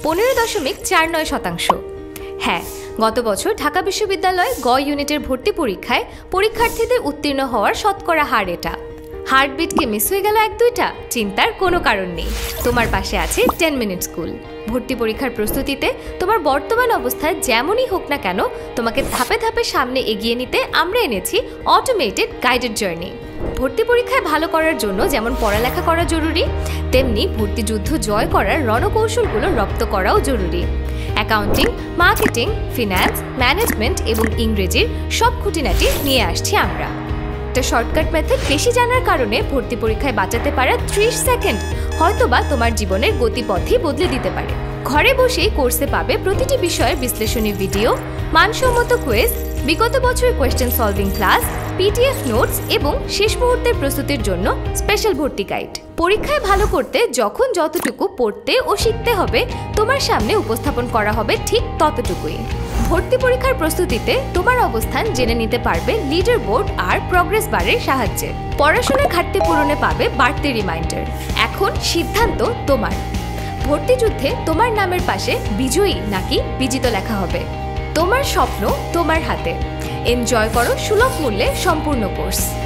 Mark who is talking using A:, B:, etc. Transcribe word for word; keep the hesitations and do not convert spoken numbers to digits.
A: পনেরো দশমিক চার নয় শতাংশ। হ্যাঁ, গত বছর ঢাকা বিশ্ববিদ্যালয় গ ইউনিটের ভর্তি পরীক্ষায় পরীক্ষার্থীদের উত্তীর্ণ হওয়ার শতকরা হার এটা। হার্টবিটকে মিস হয়ে গেল এক দুইটা? চিন্তার কোনো কারণ নেই, তোমার পাশে আছে টেন মিনিট স্কুল। ভর্তি পরীক্ষার প্রস্তুতিতে তোমার বর্তমান অবস্থায় যেমনই হোক না কেন, তোমাকে ধাপে ধাপে সামনে এগিয়ে নিতে আমরা এনেছি অটোমেটেড গাইডেড জার্নি। ভর্তি পরীক্ষায় ভালো করার জন্য যেমন পড়ালেখা করা জরুরি, তেমনি ভর্তি যুদ্ধ জয় করার রণকৌশলগুলো রপ্ত করাও জরুরি। অ্যাকাউন্টিং, মার্কেটিং, ফিন্যান্স, ম্যানেজমেন্ট এবং ইংরেজির সব খুঁটিনাটি নিয়ে আসছি আমরা। একটা শর্টকাট মেথড বেশি জানার কারণে ভর্তি পরীক্ষায় বাঁচাতে পারা ত্রিশ সেকেন্ড হয়তোবা তোমার জীবনের গতিপথই বদলে দিতে পারে। ঘরে বসেই কোর্সে পাবে প্রতিটি বিষয়ের বিশ্লেষণী ভিডিও, মানসম্মত কুইজ, বিগত বছরের question solving class, PDF notes এবং শেষ মুহূর্তের প্রস্তুতির জন্য স্পেশাল ভর্তি গাইড। পরীক্ষায় ভালো করতে যখন যতটুকু পড়তে ও শিখতে হবে, তোমার সামনে উপস্থাপন করা হবে ঠিক ততটুকুই। ভর্তি পরীক্ষার প্রস্তুতিতে তোমার অবস্থান জেনে নিতে পারবে লিডার বোর্ড আর প্রগ্রেস বারের সাহায্যে। পড়াশোনার ঘাটতি পূরণে পাবে বাড়তি রিমাইন্ডার। এখন সিদ্ধান্ত তোমার। ভর্তি যুদ্ধে তোমার নামের পাশে বিজয়ী নাকি বিজিত লেখা হবে। তোমার স্বপ্ন তোমার হাতে। এনজয় করো সুলভ মূল্যে সম্পূর্ণ কোর্স।